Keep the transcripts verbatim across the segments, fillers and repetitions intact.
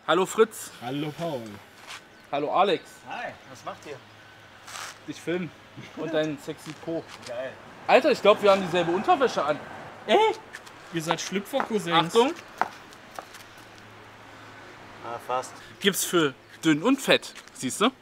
Hallo Fritz. Hallo Paul. Hallo Alex. Hi, was macht ihr? Dich filmen und dein sexy Po. Geil. Alter, ich glaube, wir haben dieselbe Unterwäsche an. Echt? Ihr seid Schlüpfer-Cousins. Achtung. Ah, fast. Gibt's für dünn und fett. Siehst du?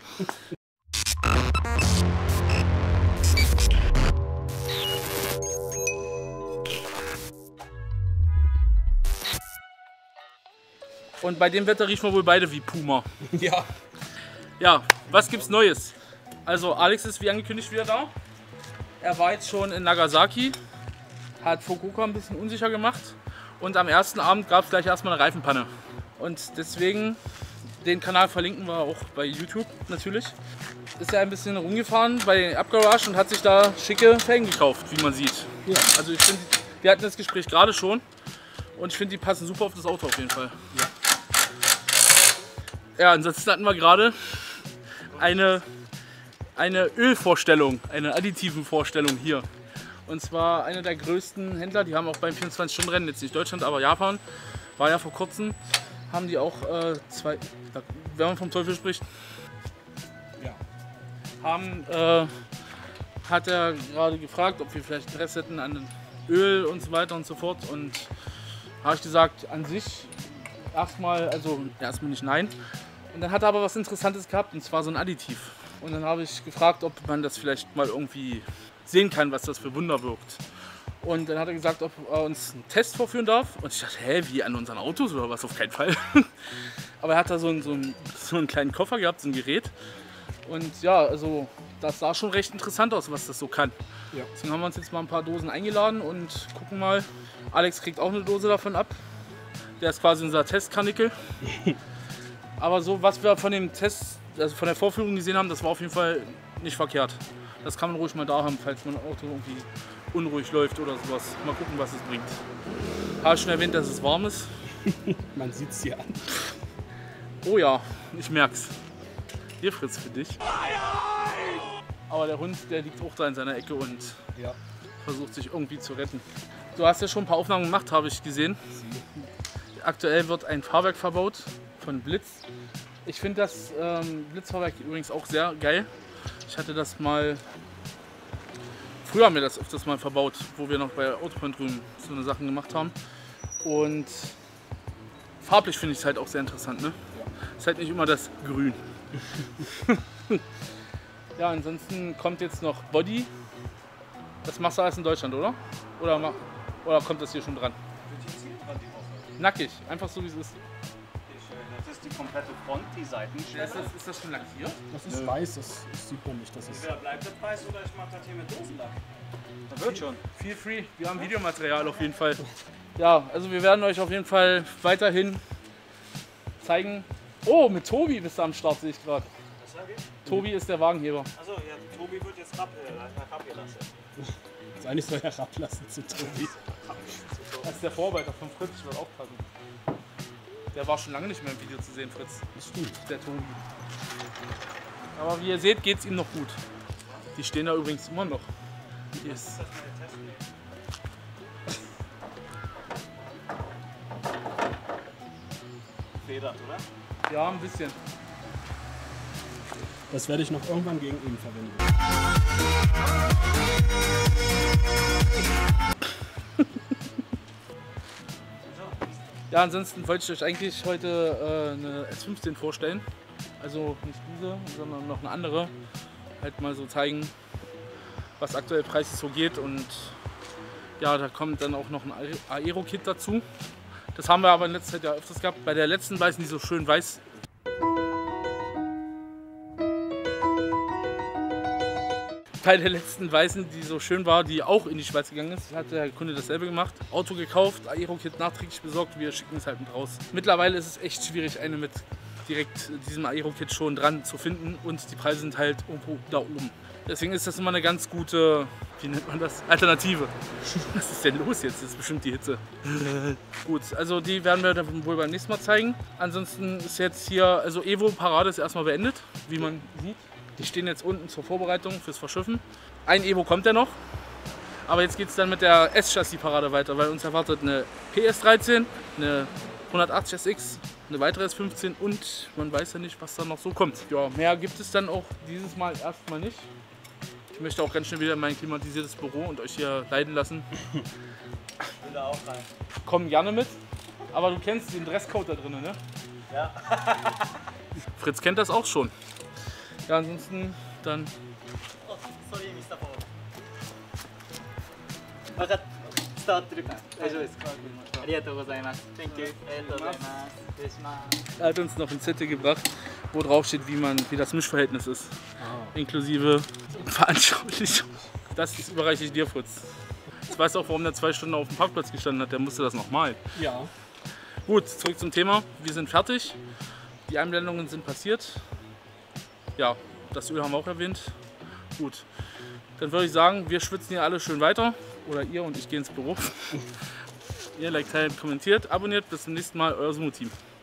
Und bei dem Wetter riechen wir wohl beide wie Puma. Ja. Ja, was gibt's Neues? Also Alex ist wie angekündigt wieder da. Er war jetzt schon in Nagasaki, hat Fukuoka ein bisschen unsicher gemacht und am ersten Abend gab es gleich erstmal eine Reifenpanne. Und deswegen, den Kanal verlinken wir auch bei YouTube natürlich. Ist er ein bisschen rumgefahren bei Abgarage und hat sich da schicke Felgen gekauft, wie man sieht. Ja. Also ich finde, wir hatten das Gespräch gerade schon und ich finde, die passen super auf das Auto auf jeden Fall. Ja. Ja, ansonsten hatten wir gerade eine, eine Ölvorstellung, eine additiven Vorstellung hier. Und zwar einer der größten Händler, die haben auch beim vierundzwanzig-Stunden-Rennen, jetzt nicht Deutschland, aber Japan, war ja vor kurzem, haben die auch äh, zwei, wenn man vom Teufel spricht, Ja. haben, äh, hat er gerade gefragt, ob wir vielleicht Interesse hätten an Öl und so weiter und so fort. Und habe ich gesagt, an sich erstmal, also erstmal nicht nein. Und dann hat er aber was Interessantes gehabt, und zwar so ein Additiv. Und dann habe ich gefragt, ob man das vielleicht mal irgendwie sehen kann, was das für Wunder wirkt. Und dann hat er gesagt, ob er uns einen Test vorführen darf. Und ich dachte, hä, wie an unseren Autos oder was? Auf keinen Fall. Aber er hat da so einen, so, einen, so einen kleinen Koffer gehabt, so ein Gerät. Und ja, also das sah schon recht interessant aus, was das so kann. Ja. Deswegen haben wir uns jetzt mal ein paar Dosen eingeladen und gucken mal. Alex kriegt auch eine Dose davon ab. Der ist quasi unser Testkanickel. Aber so, was wir von dem Test, also von der Vorführung gesehen haben, das war auf jeden Fall nicht verkehrt. Das kann man ruhig mal da haben, falls mein Auto irgendwie unruhig läuft oder sowas. Mal gucken, was es bringt. Habe ich schon erwähnt, dass es warm ist? Man sieht es hier an. Oh ja, ich merk's. Hier, Fritz, für dich. Aber der Hund, der liegt auch da in seiner Ecke und Ja. versucht sich irgendwie zu retten. Du hast ja schon ein paar Aufnahmen gemacht, habe ich gesehen. Aktuell wird ein Fahrwerk verbaut von Blitz. Ich finde das ähm, Blitzfahrwerk übrigens auch sehr geil. Ich hatte das mal, früher haben wir das öfters mal verbaut, wo wir noch bei Autopoint drüben so eine Sachen gemacht haben. Und farblich finde ich es halt auch sehr interessant. Ne? Ja. Ist halt nicht immer das Grün. Ja, ansonsten kommt jetzt noch Body. Das machst du alles in Deutschland, oder? Oder, mach, oder kommt das hier schon dran? Nackig, einfach so wie es ist. Das ist die komplette Front, die Seiten. Ist das, ist das schon lackiert? Das ist weiß, das, das sieht man nicht. Das ist Entweder bleibt das weiß oder ich mache das hier mit Dosenlack. Das wird schon. Feel free, wir haben Videomaterial auf jeden Fall. Ja, also wir werden euch auf jeden Fall weiterhin zeigen. Oh, mit Tobi bist du am Start, sehe ich gerade. Was sag ich? Tobi ist der Wagenheber. Achso, ja, Tobi wird jetzt ab, äh, abgelassen. das eigentlich soll er herablassen zu Tobi. Das ist der Vorarbeiter von Fritz, ich wollte aufpassen. Der war schon lange nicht mehr im Video zu sehen, Fritz. Das stimmt. Der Tobi. Aber wie ihr seht, geht es ihm noch gut. Die stehen da übrigens immer noch. Hier ist Federt, oder? ja, ein bisschen. Das werde ich noch irgendwann gegen ihn verwenden. Ja, ansonsten wollte ich euch eigentlich heute äh, eine S fünfzehn vorstellen. Also nicht diese, sondern noch eine andere. Halt mal so zeigen, was aktuell preislich so geht. Und ja, da kommt dann auch noch ein Aero-Kit dazu. Das haben wir aber in letzter Zeit ja öfters gehabt. Bei der letzten weißen, die so schön weiß. Bei der letzten Weißen, die so schön war, die auch in die Schweiz gegangen ist, hat der Kunde dasselbe gemacht. Auto gekauft, Aero-Kit nachträglich besorgt, wir schicken es halt mit raus. Mittlerweile ist es echt schwierig, eine mit direkt diesem Aero-Kit schon dran zu finden und die Preise sind halt irgendwo da oben. Deswegen ist das immer eine ganz gute, wie nennt man das, Alternative. Was ist denn los jetzt? Das ist bestimmt die Hitze. Gut, also die werden wir dann wohl beim nächsten Mal zeigen. Ansonsten ist jetzt hier, also Evo-Parade ist erstmal beendet, wie man sieht. Die stehen jetzt unten zur Vorbereitung fürs Verschiffen. Ein Evo kommt ja noch. Aber jetzt geht es dann mit der S-Chassis-Parade weiter, weil uns erwartet eine P S dreizehn, eine hundertachtzig S X eine weitere S fünfzehn und man weiß ja nicht, was da noch so kommt. Ja, mehr gibt es dann auch dieses Mal erstmal nicht. Ich möchte auch ganz schnell wieder in mein klimatisiertes Büro und euch hier leiden lassen. Ich will da auch rein. Komm gerne mit, aber du kennst den Dresscode da drinnen, ne? Ja. Fritz kennt das auch schon. Ja, ansonsten dann. Oh, sorry, Mister Paul. 分かっ伝わってるかな大丈夫ですかありがとうございます Thank you ありがとうございます失礼します Er hat uns noch einen Zettel gebracht, wo drauf steht, wie, man, wie das Mischverhältnis ist. Inklusive Veranschaulichung. Das ist überreiche ich dir, Fritz. Jetzt weißt du auch, warum der zwei Stunden auf dem Parkplatz gestanden hat. Der musste das noch malen. Ja. Gut, zurück zum Thema. Wir sind fertig. Die Einblendungen sind passiert. Ja, das Öl haben wir auch erwähnt. Gut, dann würde ich sagen, wir schwitzen hier alle schön weiter. Oder ihr und ich gehe ins Büro. Ihr liked, teilt, kommentiert, abonniert. Bis zum nächsten Mal, euer Sumo-Team.